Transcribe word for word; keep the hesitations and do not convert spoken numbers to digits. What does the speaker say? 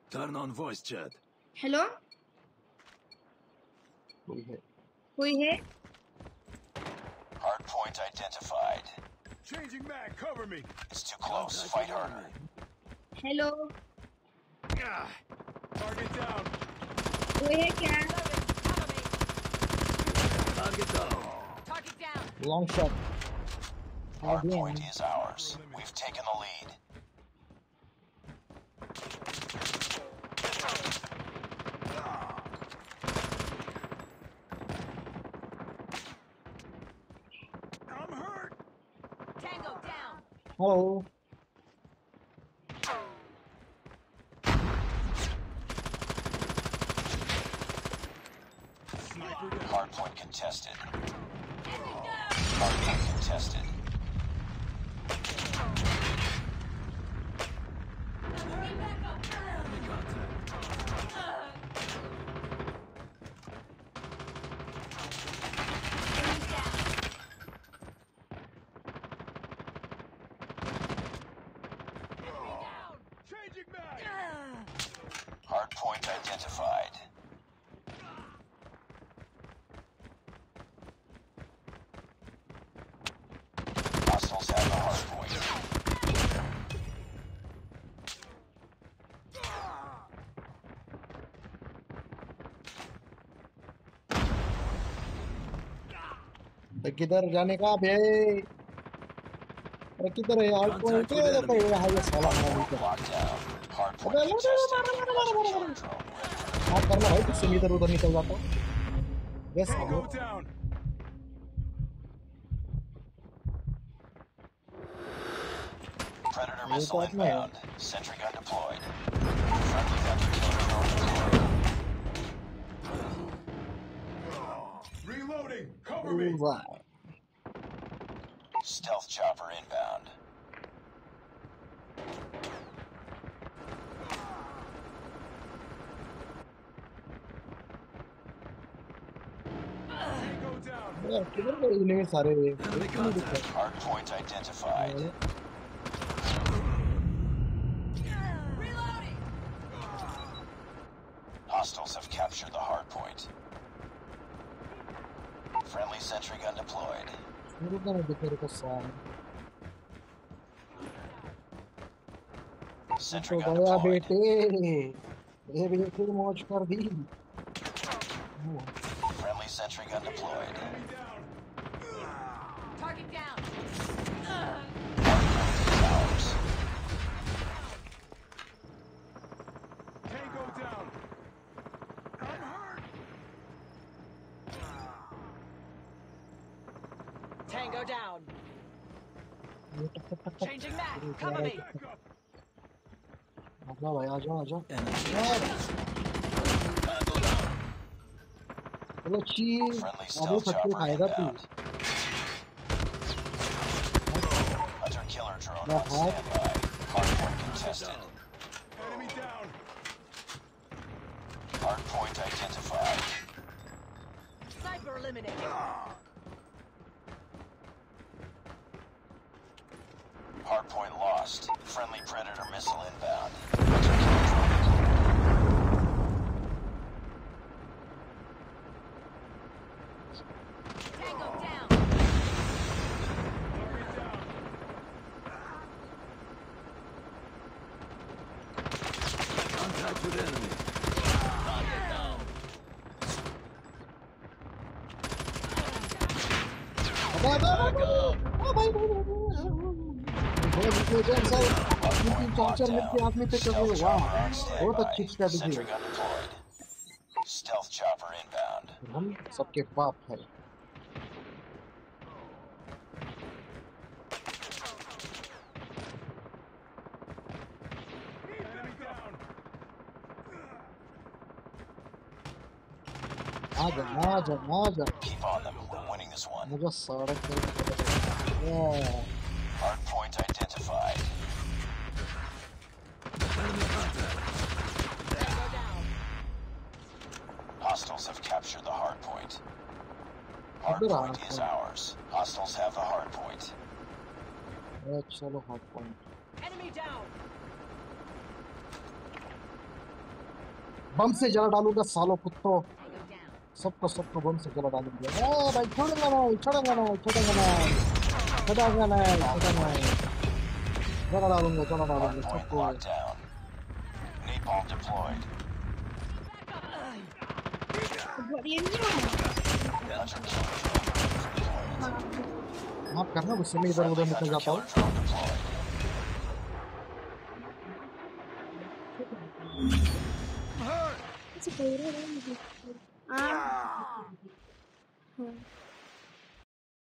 Turn on voice chat. Hello? कोई है? कोई है? Hardpoint identified. Changing mag, cover me. It's too close. Fight harder. Hello? Ah, target down. कोई है क्या? Target down. Target down. Long shot. Hardpoint is ours. We've taken the lead. I'm hurt. Tango down. Hello. Hardpoint contested. Hardpoint contested. Changing mag. Hardpoint identified. Hostiles have the hardpoint. तो किधर जाने का बे? अरे किधर है यार? कोई तो ये तो ये है ये साला हमारा नहीं कर। Lockdown. Hardpoint अबे contested. Killer drone हाँ करना भाई कुछ इधर उधर निकल जाता। बस Tango down. Predator ये missile तो अपना है। inbound. Sentry gun deployed. Friendly hunter killer drone deployed. Reloading. Cover me. वाह। Stealth chopper inbound. Tango down. यार किधर गए इन्हें सारे वे? Hardpoint identified. Reloading. Hostiles have captured the hardpoint. Friendly sentry gun deployed. मेरे को नहीं दिख रहा है सारा। Sentry तो gun गया deployed. बेटे। ये बेटे मौज कर दी। Friendly sentry gun deployed. Enemy down. Target down. Ours. Tango down. I'm hurt. Tango down. Changing mag. Cover me. Back up. आजा भाई आजा आजा। चलो चीज Friendly अभी stealth फटके chopper खाएगा तू। inbound. Hunter killer drone Yeah, on standby. Hardpoint contested. Enemy down. Hardpoint identified. Sniper eliminated. Hardpoint lost. Friendly predator missile inbound. Tango down. Target down. Contact with enemy. अबे अबे अबे ओ भाई भाई भाई बहुत अच्छे जैन साहब तीन तीन चार चार मिनट के आदमी पे कर रहे हो वाह बहुत अच्छी स्ट्रेटजी Sentry है gun deployed. Stealth chopper inbound. हम सबके बाप है Enemy down. आजा आजा आजा Keep on them. We're winning this one. मुझे सड़क पे Hardpoint identified. Tango down. Hostiles have captured the hardpoint. Good Hardpoint is hardpoint. ours. Hostiles have the hardpoint. चलो hardpoint Enemy down. बम से जला डालूंगा सालों कुत्तों, Tango down. सबको सबको बम से जला डालूंगा। ए भाई छोड़ूंगा नहीं, छोड़ूंगा नहीं, छोड़ूंगा नहीं, छोड़ूंगा नहीं, छोड़ूंगा नहीं, जला डालूंगा, जला डालूंगा Hardpoint सबको। locked down. Napalm deployed. बढ़िया नहीं है। Hunter killer drone. माफ करना, गुस्से में इधर उधर Friendly निकल hunter जाता हूँ। killer drone deployed. ऐसे कोई रहा है मुझे। हाँ। हाँ।